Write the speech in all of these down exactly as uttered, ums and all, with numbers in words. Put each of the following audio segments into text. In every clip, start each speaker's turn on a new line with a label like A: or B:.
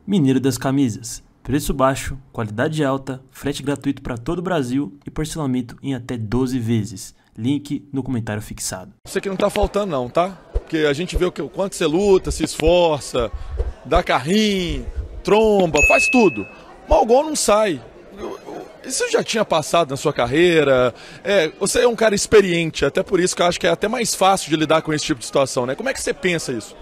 A: Mineiro das Camisas. Preço baixo, qualidade alta, frete gratuito para todo o Brasil e parcelamento em até doze vezes. Link no comentário fixado.
B: Isso aqui não tá faltando não, tá? Porque a gente vê o, que, o quanto você luta, se esforça, dá carrinho, tromba, faz tudo. Mas o gol não sai. Isso já tinha passado na sua carreira? É, você é um cara experiente, até por isso que eu acho que é até mais fácil de lidar com esse tipo de situação, né? Como é que você pensa isso?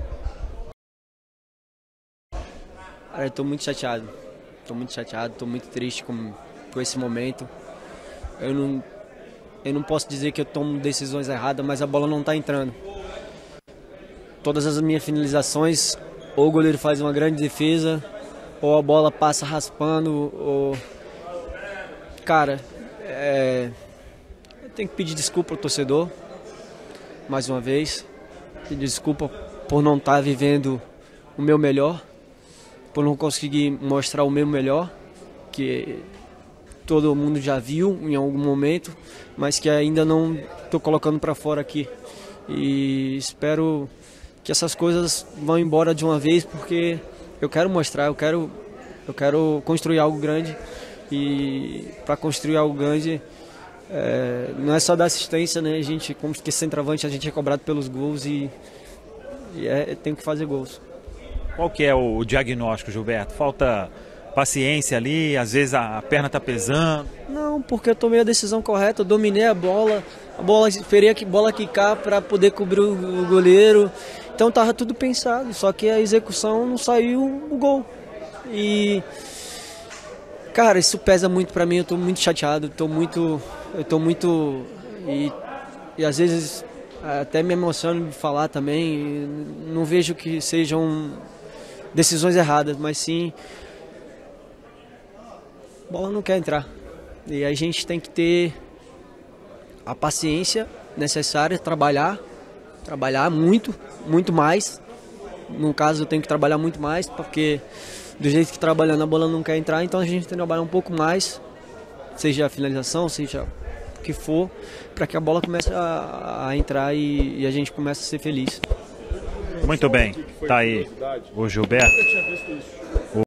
C: Cara, eu tô muito chateado. Tô muito chateado, tô muito triste com, com esse momento. Eu não, eu não posso dizer que eu tomo decisões erradas, mas a bola não tá entrando. Todas as minhas finalizações, ou o goleiro faz uma grande defesa, ou a bola passa raspando, ou... Cara, é... eu tenho que pedir desculpa ao torcedor, mais uma vez. Pedir desculpa por não estar vivendo o meu melhor, por não conseguir mostrar o meu melhor, que todo mundo já viu em algum momento, mas que ainda não estou colocando para fora aqui. E espero que essas coisas vão embora de uma vez, porque eu quero mostrar, eu quero, eu quero construir algo grande. E para construir algo grande, é, não é só dar assistência, né? A gente, como que centroavante, a gente é cobrado pelos gols e, e é, tem que fazer gols.
D: Qual que é o diagnóstico, Gilberto? Falta paciência ali, às vezes a, a perna está pesando?
C: Não, porque eu tomei a decisão correta, eu dominei a bola, a bola, esperei a bola quicar para poder cobrir o, o goleiro. Então estava tudo pensado, só que a execução não saiu o gol. E... Cara, isso pesa muito pra mim, eu tô muito chateado, tô muito, eu tô muito, e, e às vezes até me emociono de falar também, não vejo que sejam decisões erradas, mas sim, a bola não quer entrar, e a gente tem que ter a paciência necessária, trabalhar, trabalhar muito, muito mais, no caso eu tenho que trabalhar muito mais, porque... Do jeito que trabalhando a bola não quer entrar, então a gente tem que trabalhar um pouco mais, seja a finalização, seja o que for, para que a bola comece a, a entrar e, e a gente comece a ser feliz.
D: Muito bem, tá aí o Gilberto.